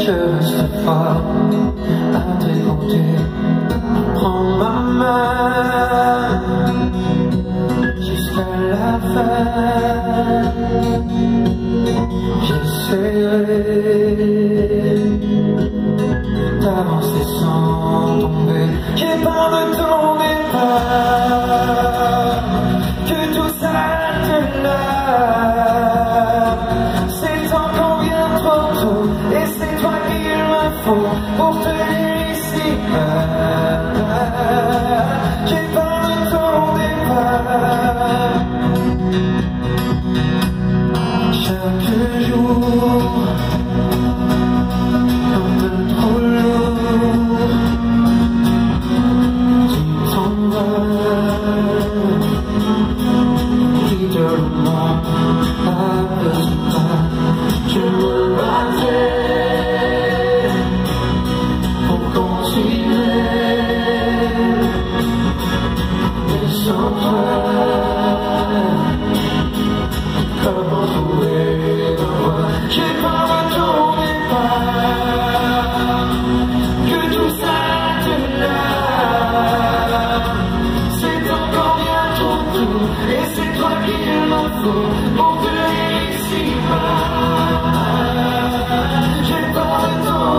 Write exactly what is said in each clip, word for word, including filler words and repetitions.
je reste fort à t'écouter. Prends ma main jusqu'à la fin. J'essaierai d'avancer sans tomber. J'ai pas de ton départ, que tout s'arrête là. C'est encore bien trop tôt, et c'est toi qu'il me faut pour tenir ici. J'ai pas de ton départ. Chaque jour, un peu trop lourd, tu t'en vas, quitte le monde à besoin. Je me battais pour continuer, mais sans toi. Comment trouver la voie? J'ai pas de ton départ, que tout s'arrête là. C'est encore bien trop tôt, et c'est toi qu'il me faut pour tenir ici-bas. J'ai pas de ton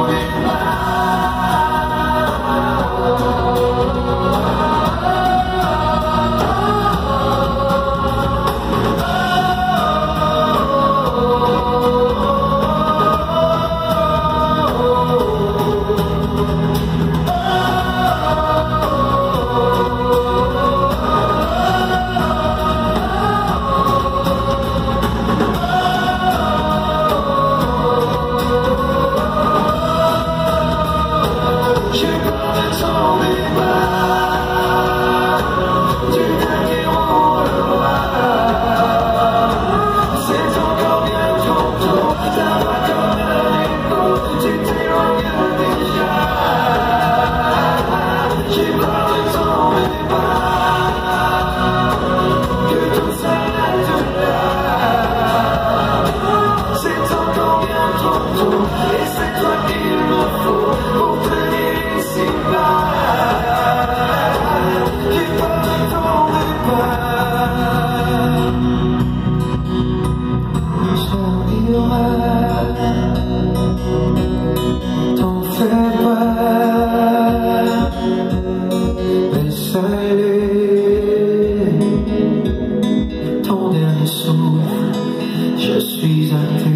t'en fais pas, laisse aller ton dernier souffle, je suis à tes